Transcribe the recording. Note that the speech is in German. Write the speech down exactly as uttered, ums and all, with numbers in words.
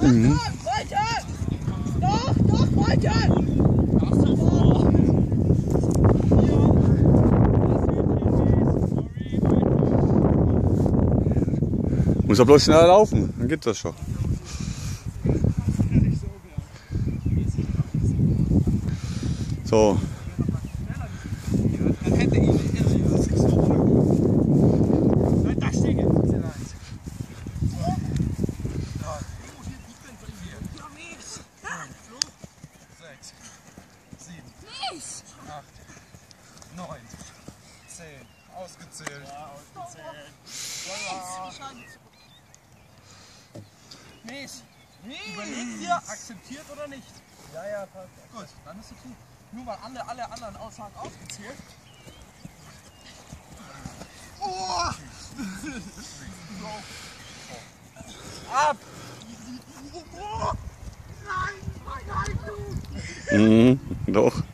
Mhm. Weiter! Doch, doch, weiter! Muss er bloß schneller laufen, dann geht das schon. So. Dann hätte ihn da stehen jetzt. sechs, sieben, acht, neun, zehn. Ausgezählt. Ja, ausgezählt. Mies. Überlegt ihr, akzeptiert oder nicht? Ja, ja, passt. Gut, dann ist okay. Nur weil alle, alle anderen Aussagen aufgezählt. Oh! Ab! Mhm, doch.